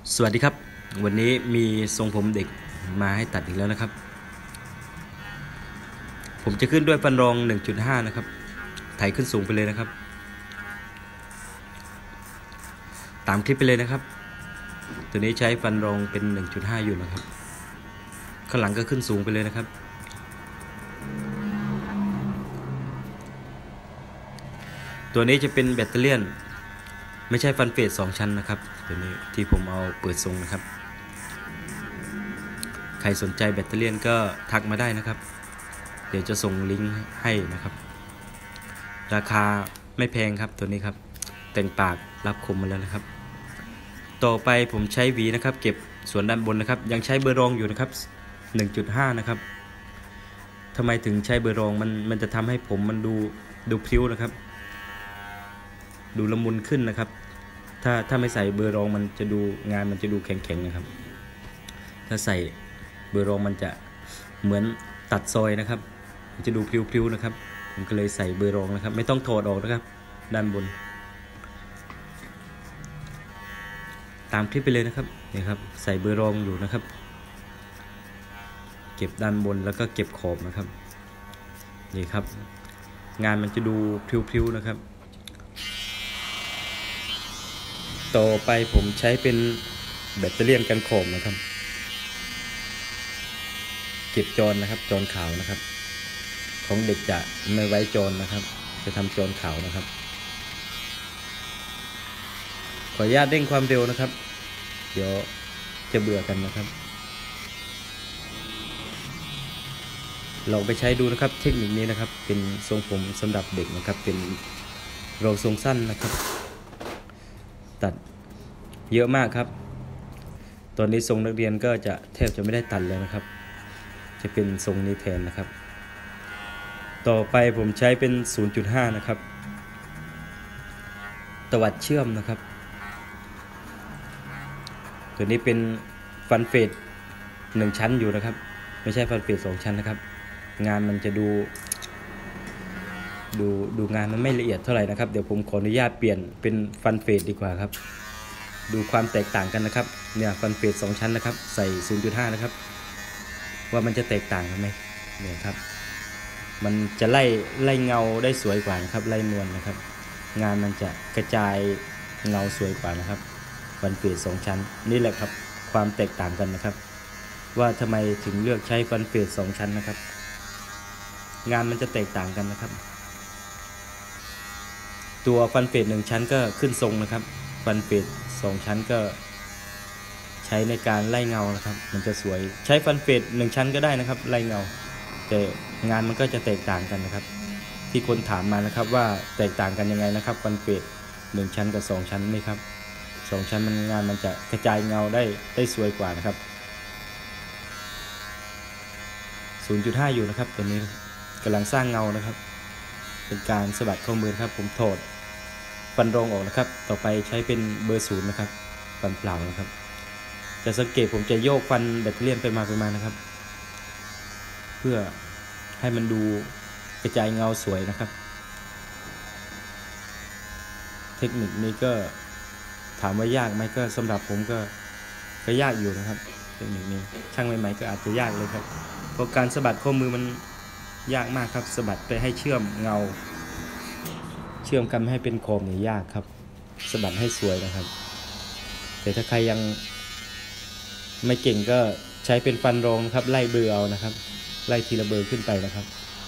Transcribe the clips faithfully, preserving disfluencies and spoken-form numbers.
สวัสดีครับวันนี้มีทรงผมเด็กมาให้ตัดอีกแล้วนะครับผมจะขึ้นด้วยฟันรอง หนึ่งจุดห้า นะครับไถขึ้นสูงไปเลยนะครับตามคลิปไปเลยนะครับตัวนี้ใช้ฟันรองเป็น หนึ่งจุดห้า อยู่นะครับข้างหลังก็ขึ้นสูงไปเลยนะครับตัวนี้จะเป็นแบตเตอรี่ไม่ใช่ฟันเฟสสองชั้นนะครับตัวนี้ที่ผมเอาเปิดทรงนะครับใครสนใจแบตเตอรี่ก็ทักมาได้นะครับเดี๋ยวจะส่งลิงก์ให้นะครับราคาไม่แพงครับตัวนี้ครับแต่งปากรับคมมาแล้วนะครับต่อไปผมใช้หวีนะครับเก็บส่วนด้านบนนะครับยังใช้เบอร์รองอยู่นะครับ หนึ่งจุดห้า นะครับทำไมถึงใช้เบอร์รองมันมันจะทำให้ผมมันดูดูพริ้วนะครับดูละมุนขึ้นนะครับถ้าถ้าไม่ใส่เบอร์รองมันจะดูงานมันจะดูแข็งๆนะครับถ้าใส่เบอร์รองมันจะเหมือนตัดซอยนะครับมันจะดูพริ้วๆนะครับผมก็เลยใส่เบอร์รองนะครับไม่ต้องถอดออกนะครับด้านบนตามคลิปไปเลยนะครับนี่ครับใส่เบอร์รองอยู่นะครับเก็บด้านบนแล้วก็เก็บขอบนะครับนี่ครับงานมันจะดูพริ้วๆนะครับต่อไปผมใช้เป็นแบตเตอรี่กันขอบนะครับเก็บจรนะครับจรขาวนะครับของเด็กจะไม่ไว้จรนะครับจะทำจรขาวนะครับขออนุญาตเร่งความเร็วนะครับเดี๋ยวจะเบื่อกันนะครับลองไปใช้ดูนะครับเทคนิคนี้นะครับเป็นทรงผมสำหรับเด็กนะครับเป็นรองทรงสั้นนะครับตัดเยอะมากครับตอนนี้ทรงนักเรียนก็จะแทบจะไม่ได้ตัดเลยนะครับจะเป็นทรงนี้แทนนะครับต่อไปผมใช้เป็น ศูนย์จุดห้า นะครับตวัดเชื่อมนะครับตัวนี้เป็นฟันเฟดหนึ่งชั้นอยู่นะครับไม่ใช่ฟันเฟดสองชั้นนะครับงานมันจะดูดูดูงานมันไม่ละเอียดเท่าไหร่นะครับเดี๋ยวผมขออนุญาตเปลี่ยนเป็นฟันเฟดดีกว่าครับดูความแตกต่างกันนะครับเนี่ยฟันเฟดสองชั้นนะครับใส่ ศูนย์จุดห้า นะครับว่ามันจะแตกต่างกันไหมเนี่ยครับมันจะไล่ไล่เงาได้สวยกว่านะครับไล่นวลนะครับงานมันจะกระจายเงาสวยกว่านะครับฟันเฟดสองชั้นนี่แหละครับความแตกต่างกันนะครับว่าทำไมถึงเลือกใช้ฟันเฟดสองชั้นนะครับงานมันจะแตกต่างกันนะครับตัวฟันเฟดหนึ่งชั้นก็ขึ้นทรงนะครับฟันเฟดสองชั้นก็ใช้ในการไล่เงานะครับมันจะสวยใช้ฟันเฟดหนึ่งชั้นก็ได้นะครับไล่เงาแต่งานมันก็จะแตกต่างกันนะครับที่คนถามมานะครับว่าแตกต่างกันยังไงนะครับฟันเฟดหนึ่งชั้นกับสองชั้นนี่ครับสองชั้นมันงานมันจะกระจายเงาได้ได้สวยกว่านะครับ ศูนย์จุดห้า อยู่นะครับตัวนี้กำลังสร้างเงานะครับเป็นการสะบัดข้อมือครับผมถอดฟันรองออกนะครับต่อไปใช้เป็นเบอร์ศูนย์นะครับฟันเปล่านะครับจะสังเกตผมจะโยกฟันแบตเตอรี่ไปมาไปมานะครับเพื่อให้มันดูกระจายเงาสวยนะครับเทคนิคนี้ก็ถามว่ายากไหมก็สำหรับผมก็ก็ยากอยู่นะครับเทคนิคนี้ช่างใหม่ๆก็อาจจะยากเลยครับเพราะการสะบัดข้อมือมันยากมากครับสะบัดไปให้เชื่อมเงาเชื่อมกันให้เป็นโคมเนี่ยยากครับสะบัดให้สวยนะครับแต่ถ้าใครยังไม่เก่งก็ใช้เป็นฟันรองครับไล่เบอร์เอานะครับไล่ทีละเบอร์ขึ้นไปนะครับ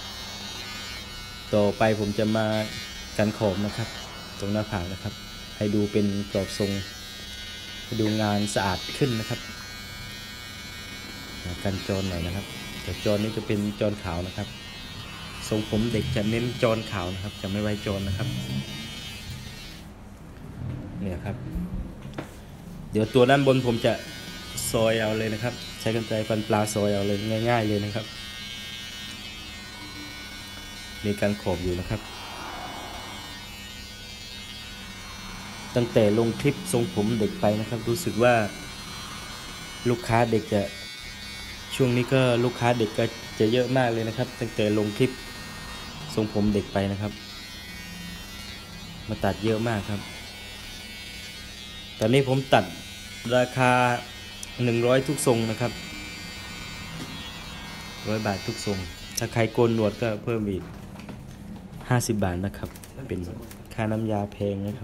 ต่อไปผมจะมากันขอบนะครับตรงหน้าผากนะครับให้ดูเป็นกรอบทรงให้ดูงานสะอาดขึ้นนะครับกันจรหน่อยนะครับแต่จรนี้จะเป็นจรขาวนะครับทรงผมเด็กจะเน้นจรขาวนะครับจะไม่ไว้จรนะครับเนี่ยครับเดี๋ยวตัวด้านบนผมจะซอยเอาเลยนะครับใช้กรรไกรฟันปลาซอยเอาเลยง่ายๆเลยนะครับมีการขอบอยู่นะครับตั้งแต่ลงคลิปทรงผมเด็กไปนะครับรู้สึกว่าลูกค้าเด็กจะช่วงนี้ก็ลูกค้าเด็กก็จะเยอะมากเลยนะครับตั้งแต่ลงคลิปทรงผมเด็กไปนะครับมาตัดเยอะมากครับตอนนี้ผมตัดราคาหนึ่งร้อยทุกทรงนะครับร้อยบาททุกทรงถ้าใครโกนหนวดก็เพิ่มอีกห้าสิบบาทนะครับเป็นค่าน้ำยาแพงนะครับ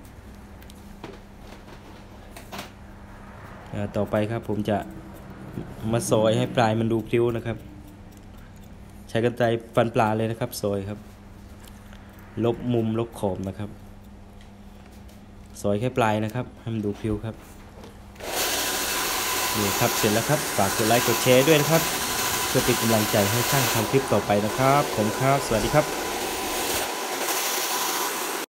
ต่อไปครับผมจะมาซอยให้ปลายมันดูพริ้วนะครับใช้กรรไกรฟันปลาเลยนะครับซอยครับลบมุมลบขอบนะครับซอยแค่ปลายนะครับให้มันดูพริ้วครับนี่ครับเสร็จแล้วครับฝากกดไลค์กดแชร์ด้วยนะครับเพื่อเป็นกำลังใจให้ช่างทำคลิปต่อไปนะครับผมครับสวัสดีครับ